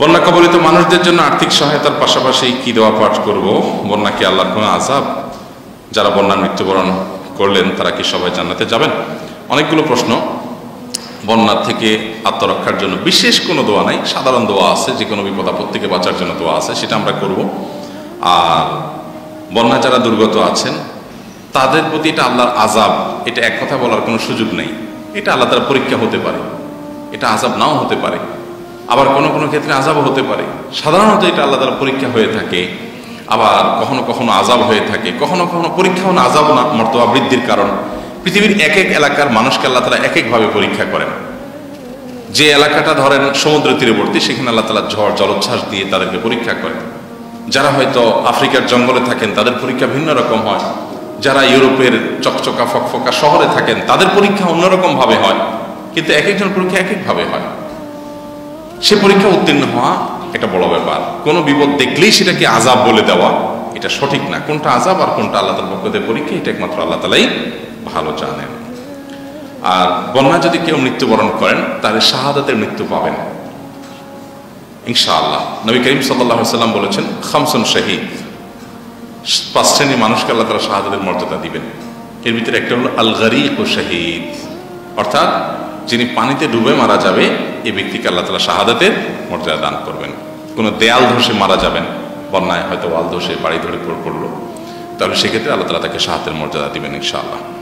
বন্যা কবলিত মানুষদের জন্য আর্থিক সহায়তার পাশাপাশি কি দোয়া পাঠ করব? বন্যা কি আল্লাহর কোনো আযাব? যারা বন্যার মৃত্যুবরণ করলেন তারা কি সবাই জান্নাতে যাবেন? অনেকগুলো প্রশ্ন। বন্যার থেকে আত্মরক্ষার জন্য বিশেষ কোনো দোয়া নাই, সাধারণ দোয়া আছে, যে কোনো বিপদ আপদ থেকে বাঁচার জন্য দোয়া আছে, সেটা আমরা করব। আর বন্যা যারা দুর্গত আছেন তাদের প্রতি এটা আল্লাহর আযাব, এটা এক কথা বলার কোনো সুযোগ নেই। এটা আল্লাহ তাআলার পরীক্ষা হতে পারে, এটা আযাব নাও হতে পারে, আবার কোনো কোনো ক্ষেত্রে আযাবও হতে পারে। সাধারণত এটা আল্লাহ তাআলার পরীক্ষা হয়ে থাকে, আবার কখনো কখনো আযাব হয়ে থাকে, কখনো কখনো পরীক্ষাও না আযাব না, মর্তবা বৃদ্ধির কারণ। পৃথিবীর এক এক এলাকার মানুষকে আল্লাহ তাআলা এক একভাবে পরীক্ষা করেন। যে এলাকাটা ধরেন সমুদ্র তীরবর্তী, সেখানে আল্লাহ তাআলা ঝড় জলোচ্ছ্বাস দিয়ে তাদেরকে পরীক্ষা করেন। যারা হয়তো আফ্রিকার জঙ্গলে থাকেন তাদের পরীক্ষা ভিন্ন রকম হয়। যারা ইউরোপের চকচকা ফকফকা শহরে থাকেন তাদের পরীক্ষা অন্যরকম ভাবে হয়। কিন্তু এক একজন পরীক্ষা এক একভাবে হয়। সে পরীক্ষা উত্তীর্ণ হওয়া একটা বড় ব্যাপার। কোনো বিপদ দেখলেই সেটাকে আযাব বলে দেওয়া এটা সঠিক না। কোনটা আযাব আর কোনটা আল্লাহ তাআলার পক্ষ থেকে পরীক্ষা, এটা একমাত্র আল্লাহ তাআলাই ভালো জানেন। আর বন্যা যদি কেউ মৃত্যুবরণ করেন তাহলে শাহাদাতের মৃত্যু পাবেন ইনশাআল্লাহ। নবী করিম সাল্লাল্লাহু আলাইহি ওয়াসাল্লাম বলেছেন, খামসুন শাহীদ, 5 শ্রেণীর মানুষকে আল্লাহ তাআলা শাহাদাতের মর্যাদা দিবেন। এর ভিতরে একটা হলো আল গারীক ও শাহীদ, অর্থাৎ যিনি পানিতে ডুবে মারা যাবে এই ব্যক্তিকে আল্লাহ তাআলা শাহাদাতের মর্যাদা দান করবেন। কোনো দেয়াল ধসে মারা যাবেন, বন্যায় হয়তো ওয়াল ধসে বাড়ি ধরে পড়লো, তাহলে সেক্ষেত্রে আল্লাহ তাআলা তাকে শাহাদাতের মর্যাদা দিবেন ইনশাআল্লাহ।